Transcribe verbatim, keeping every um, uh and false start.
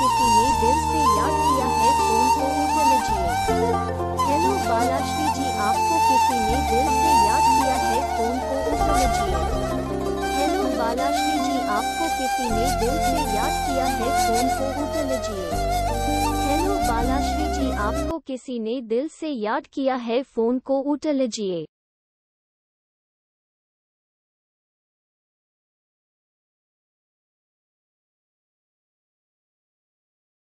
किसी ने दिल से याद किया है, फोन को उठा लीजिए। हेलो बालाश्री जी, आपको किसी ने दिल से याद किया है, फोन को उठा लीजिए। हेलो बालाश्री जी, आपको किसी ने दिल से याद किया है, फोन को उठा लीजिए। हेलो बालाश्री जी, आपको किसी ने दिल से याद किया है, फोन को उठा लीजिए।